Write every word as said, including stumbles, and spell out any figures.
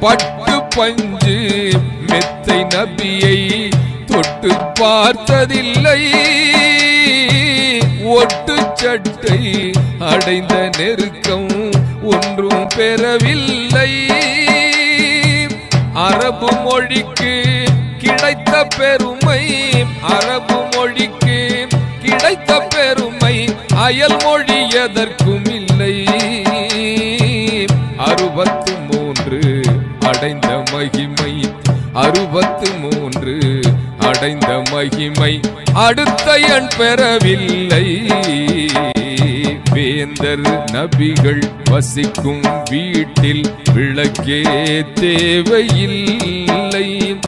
பட்டு பஞ்சு மெத்தை நபியை தொட்டு பார்த்ததில்லை. ஒட்டு சட்டை அடைந்த நெருக்கம் ஒன்றும் பெறவில்லை. அரபு மொழிக்கு கிடைத்த பெருமை, அரபு மொழிக்கு கிடைத்த பெருமை அயல் மொழி எதற்கும் இல்லை. அறுபத்து மூன்று அடைந்த மகிமை, அறுபத்து மூன்று அடைந்த மகிமை அடுத்த எண் பெறவில்லை. வேந்தர் நபிகள் வசிக்கும் வீட்டில் விளக்கே தேவையில்லை.